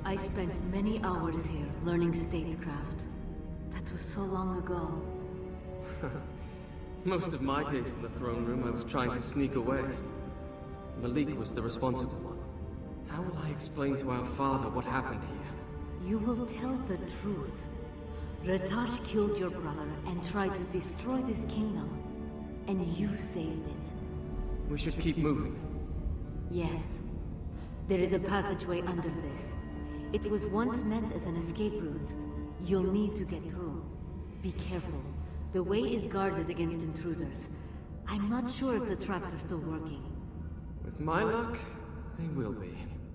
I spent many hours here learning statecraft. That was so long ago. Most of my days in the throne room I was trying to sneak away. Malik was the responsible one. How will I explain to our father what happened here? You will tell the truth. Ratash killed your brother and tried to destroy this kingdom. And you saved it. We should keep moving. Yes. There is a passageway under this. It was once meant as an escape route. You'll need to get through. Be careful. The way is guarded against intruders. I'm not sure if the traps are still working. With my luck, they will be.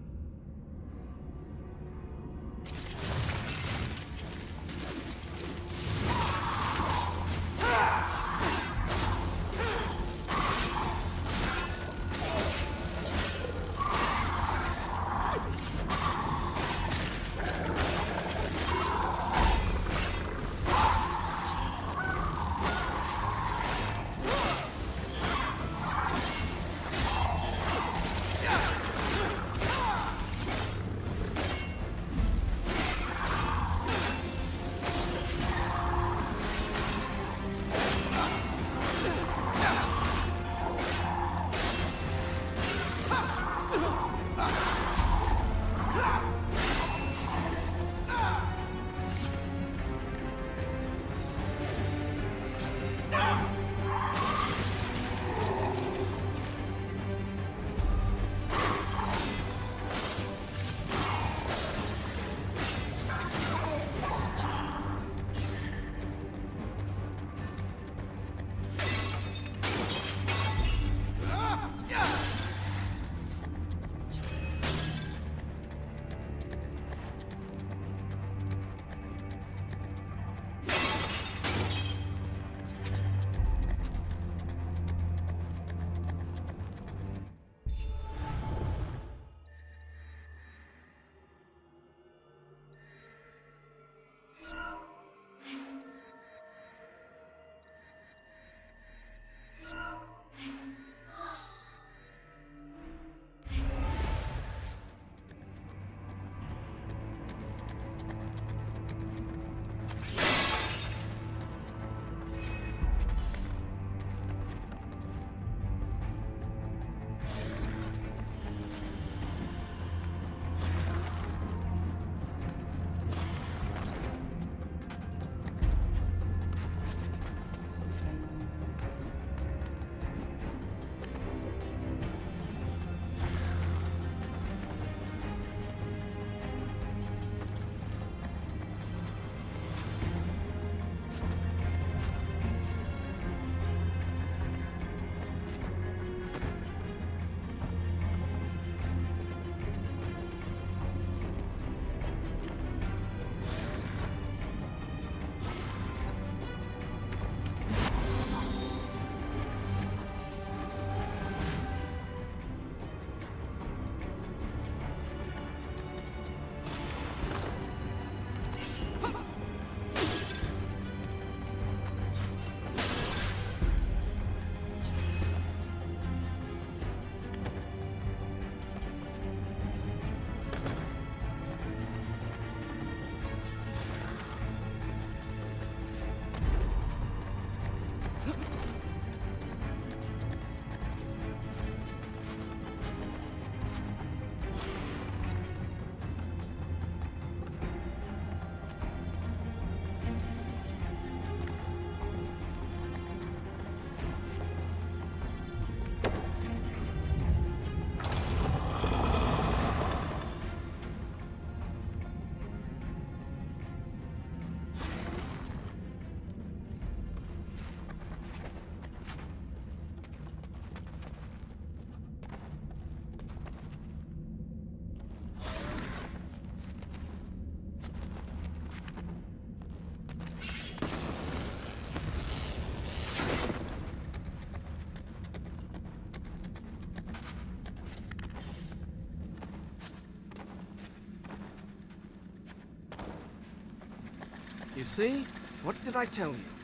You see? What did I tell you?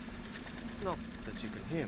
Not that you can hear me.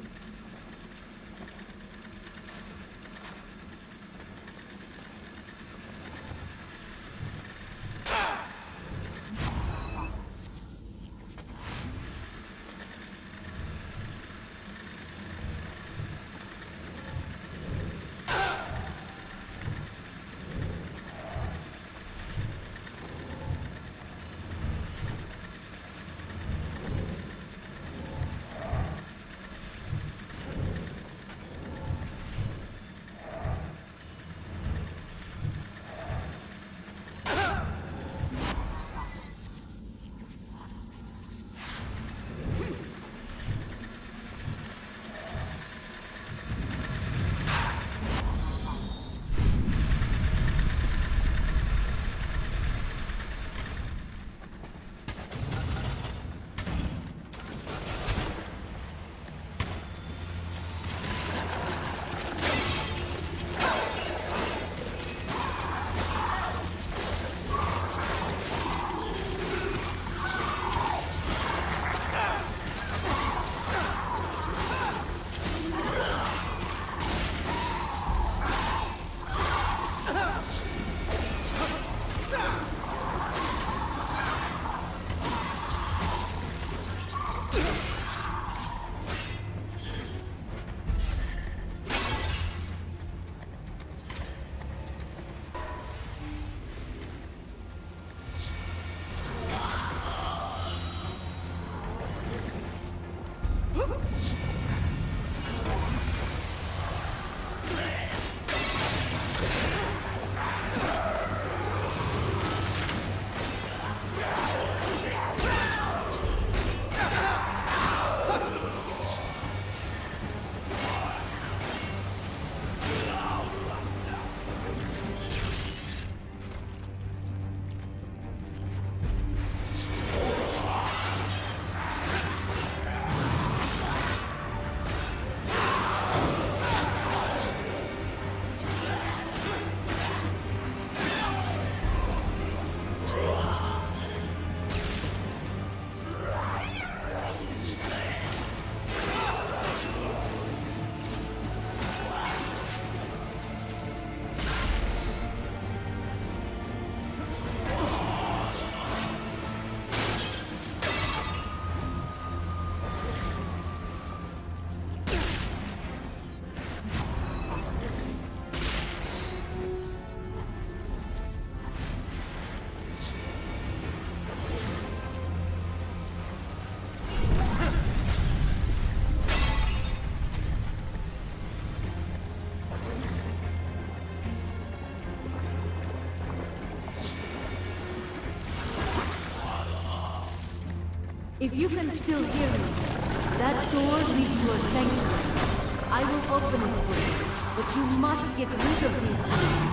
If you can still hear me, that door leads to a sanctuary. I will open it for you, but you must get rid of these things.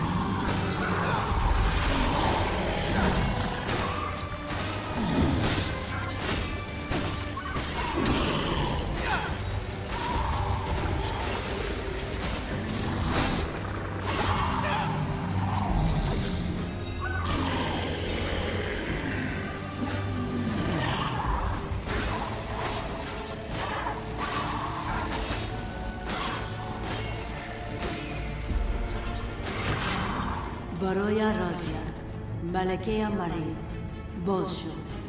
Baroya Razia, Malakea Marid, Bolsho.